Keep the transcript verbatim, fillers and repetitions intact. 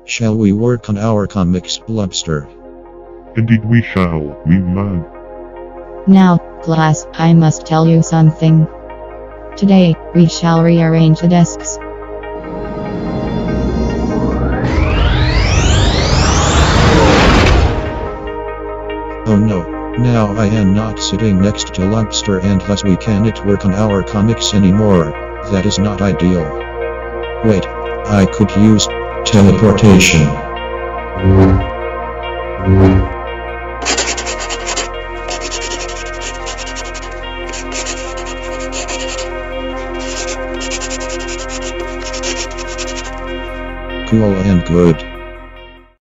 Shall we work on our comics, Lobster? Indeed we shall, Wingman. Now, class, I must tell you something. Today, we shall rearrange the desks. Oh no, now I am not sitting next to Lobster and thus we cannot work on our comics anymore. That is not ideal. Wait, I could use teleportation. Cool and good.